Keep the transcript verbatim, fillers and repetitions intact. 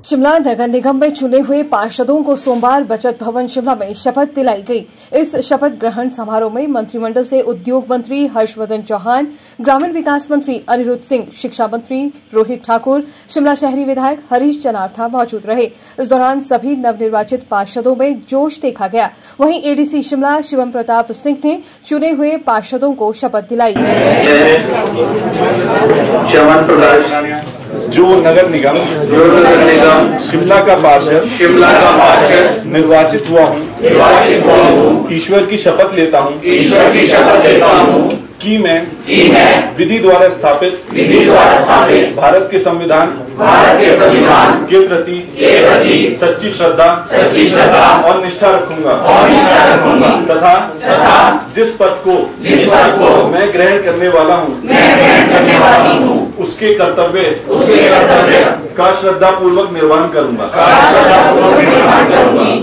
शिमला नगर निगम में चुने हुए पार्षदों को सोमवार बचत भवन शिमला में शपथ दिलाई गई। इस शपथ ग्रहण समारोह में मंत्रिमंडल से उद्योग मंत्री हर्षवर्धन चौहान, ग्रामीण विकास मंत्री अनिरुद्ध सिंह, शिक्षा मंत्री रोहित ठाकुर, शिमला शहरी विधायक हरीश जनार्था मौजूद रहे। इस दौरान सभी नवनिर्वाचित पार्षदों में जोश देखा गया। वहीं एडीसी शिमला शिवम प्रताप सिंह ने चुने हुए पार्षदों को शपथ दिलाई। जो नगर निगम जो नगर निगम शिमला का पार्षद शिमला का पार्षद निर्वाचित हुआ हूँ निर्वाचित हुआ हूँ ईश्वर की शपथ लेता हूँ ईश्वर की शपथ लेता हूँ कि मैं कि मैं विधि द्वारा स्थापित विधि द्वारा स्थापित भारत के संविधान भारत के संविधान के प्रति के प्रति सच्ची श्रद्धा सच्ची श्रद्धा और निष्ठा रखूंगा और निष्ठा रखूंगा तथा तथा जिस पद को जिस पद को मैं ग्रहण करने वाला हूँ मैं ग्रहण करने वाली हूँ उसके कर्तव्य उसके कर्तव्य का श्रद्धा पूर्वक निर्वहन करूंगा का श्रद्धा पूर्वक निर्वहन करूंगी।